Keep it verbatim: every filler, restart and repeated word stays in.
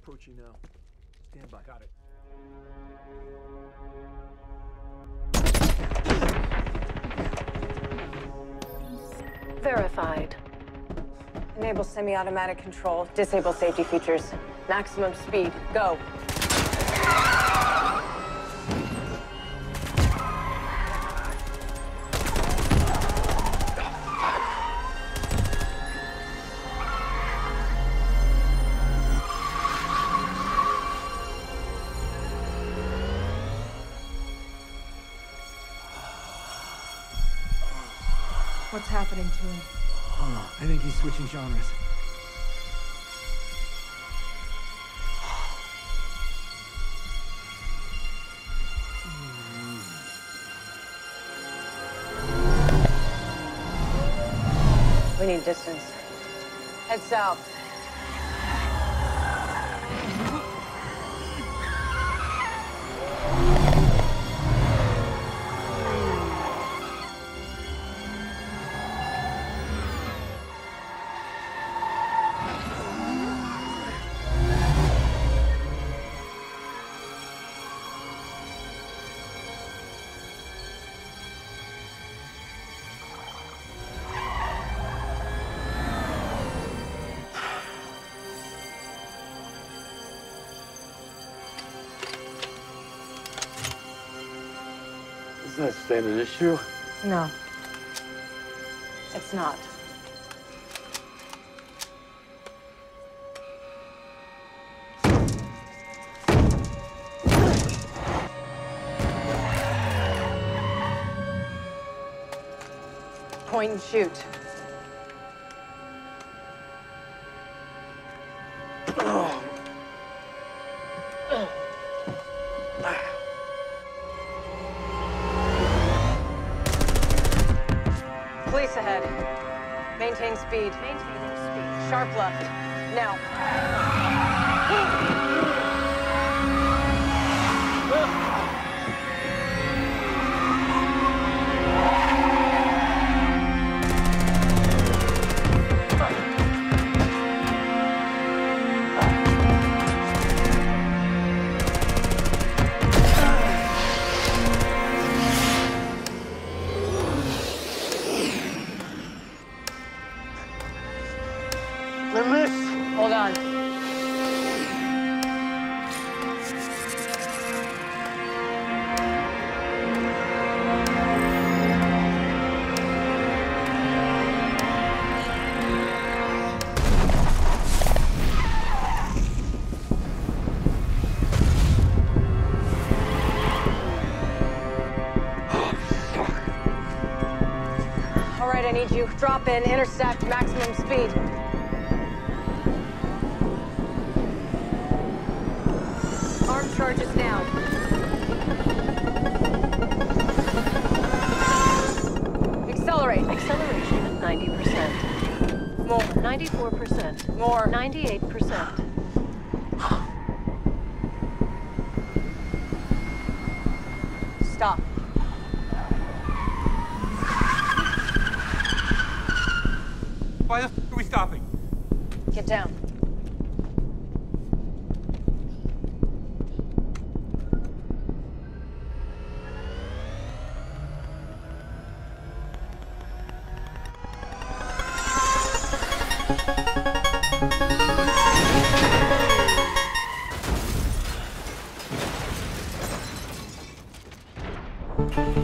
Approaching now. Stand by. Got it. Verified. Enable semi-automatic control. Disable safety features. Maximum speed. Go. What's happening to him? Oh, I think he's switching genres. We need distance. Head south. Is that a standard issue? No. It's not. Point and shoot. Police ahead. Maintain speed. Maintaining speed. Sharp left. Now. I missed! Hold on. All right, I need you. Drop in, intersect, maximum speed. Arm charges now. Accelerate. Acceleration at ninety percent. More. ninety-four percent. More. ninety-eight percent. Stop. Why the f are we stopping? Get down. Thank you.